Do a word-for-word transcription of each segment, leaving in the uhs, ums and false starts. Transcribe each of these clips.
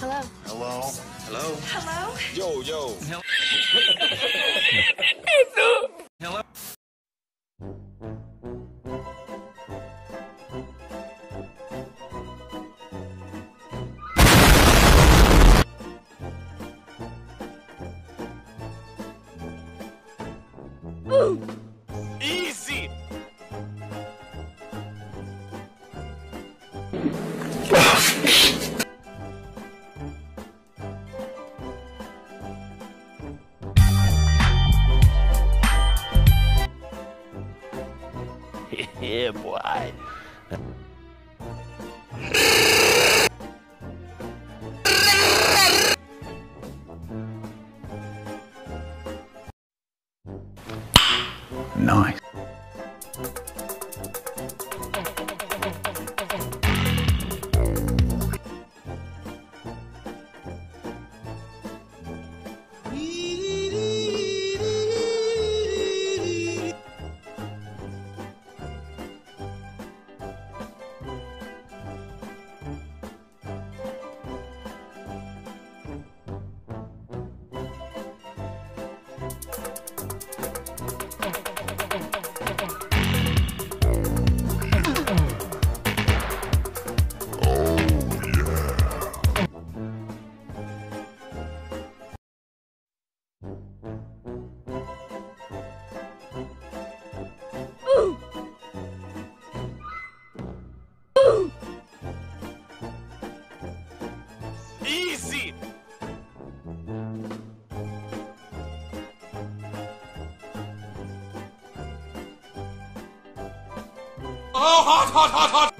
Hello. Hello. Hello. Hello. Yo, yo. Hello. Ooh. Easy. Yeah, boy. Nice. Ooh. Ooh. Easy. Oh, hot, hot, hot, hot.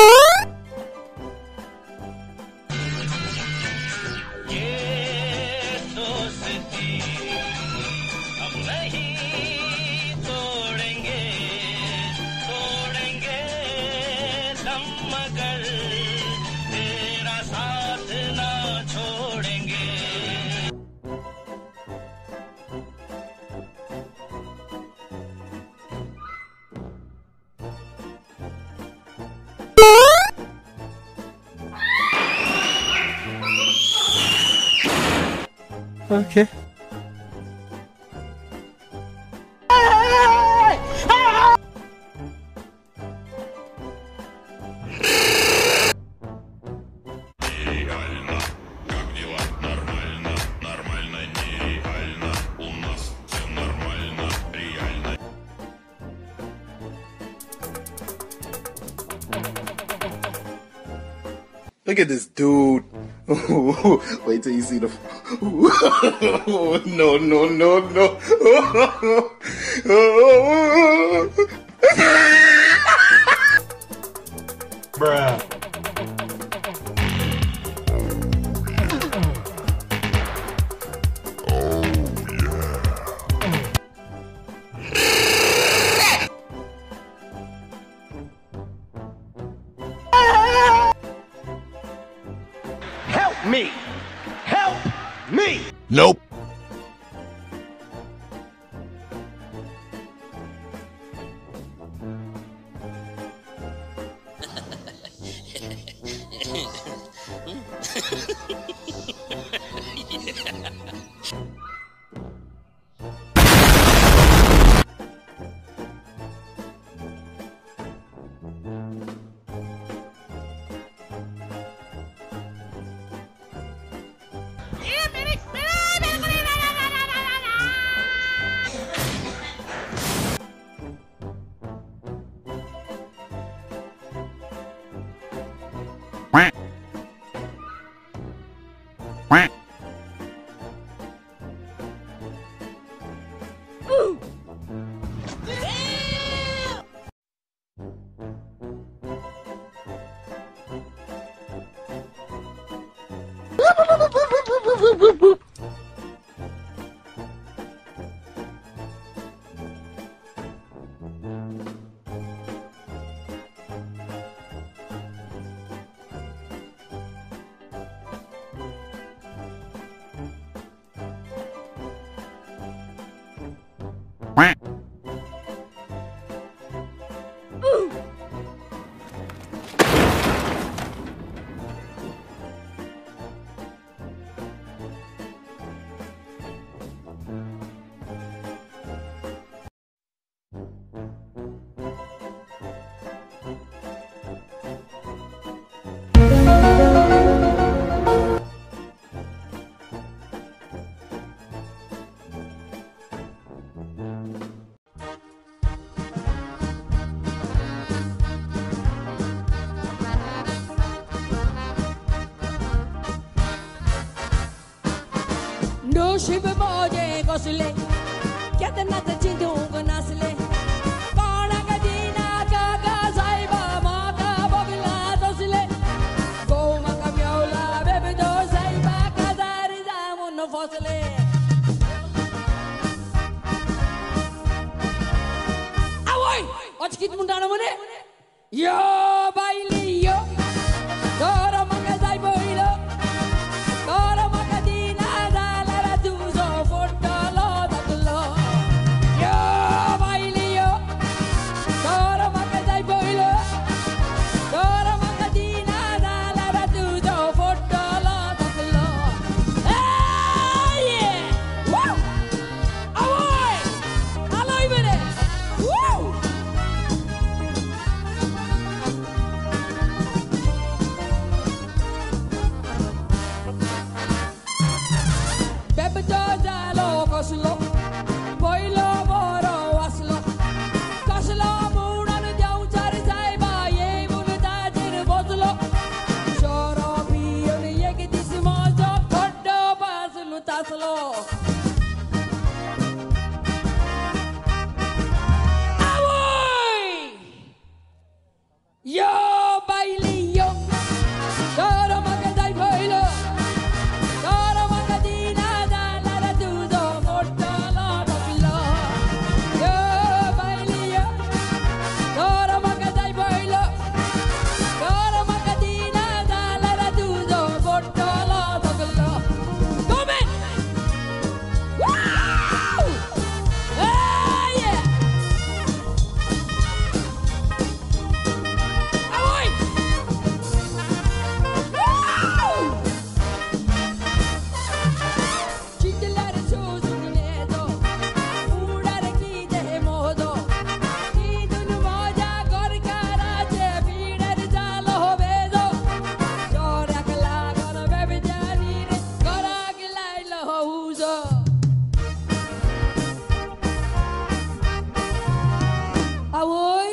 Okay. Нереально. Как дела? Нормально. Нормально. Нереально. У нас все нормально. Реально. Look at this dude. Wait till you see the. No, no, no, no. Bruh. Help me! Help me! Nope. Quack. Quack. Ooh. Quack. Ooh. Doshi pe moje gosle, kete na te chindung nasle. Kona ka dina ka ka saiba ma ka bogla dosle. Go ma ka miola bebe do saiba ka dari jamun no fosle. Awoi, och kit mundana mone. Yo baile yo, dora ma ka sai boilo. Dora ma ka dina dalara tuzo fotalo daklo. Yo baile yo, dora ma ka sai boilo. Dora ma ka dina dalara tuzo fotalo daklo. Hey yeah, woo, awoi, aloi bere, woo. Bebe jalo koslo, boilo moro waslo, koslo mudan jau chari sai ba ye bulta jir botlo, choro piyon ye ki dismo jo koddo baslu taslo. Awoi, yo baile yo, doro maga dai boilo. Dora ma ka dina dalara tuzo fotalo daklo. Yo baile yo, dora ma ka dai boilo. Dora ma ka dina dalara tuzo fotalo daklo. Come in! Wow! Hey yeah! Awoi! Wow! Chindilare suzu nedo, udare ki de modo. Idun moja gor karache pidar jalo bedo. Chora kala gor bebe jani re gora gilai lo uzo. Awoi,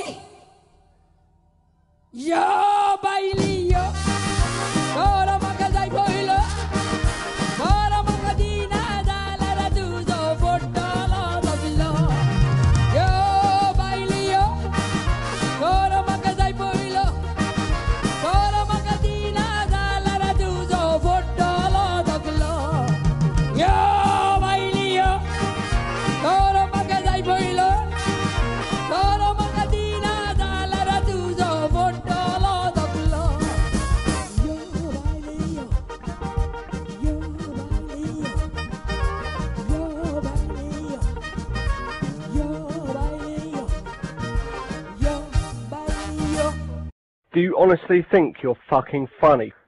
yo baile yo, dora ma ka dai boilo. Dora ma ka dina dalara tuzo fotalo daklo. Yo baile yo, dora ma ka dai boilo. Dora ma ka dina dalara tuzo fotalo daklo. Yo baile yo, dora ma ka dai boilo. Dora ma ka dina dalara tuzo fotalo daklo. Yo baile yo. Yo baile yo, yo baile yo, yo baile yo, yo baile yo. Do you honestly think you're fucking funny?